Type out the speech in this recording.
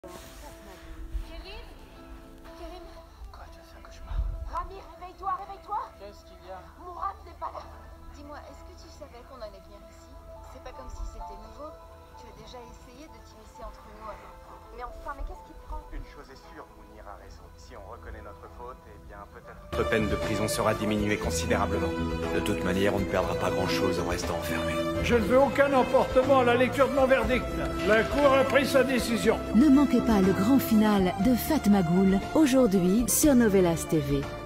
Kevin? Kevin? Quoi, tu as fait un cauchemar? Rami, réveille-toi, réveille-toi! Qu'est-ce qu'il y a? Mourad n'est pas là. Dis-moi, est-ce que tu savais qu'on allait venir ici? C'est pas comme si c'était nouveau. Tu as déjà essayé de t'immiscer entre nous avant. Mais enfin, mais qu'est-ce qui te prend? Une chose est sûre, Mounir a raison. Si on reconnaît notre faute, eh bien peut-être... Notre peine de prison sera diminuée considérablement. De toute manière, on ne perdra pas grand-chose en restant enfermé. Je ne veux aucun emportement à la lecture de mon verdict. La Cour a pris sa décision. Ne manquez pas le grand final de Fatma Ghoul, aujourd'hui sur Novelas TV.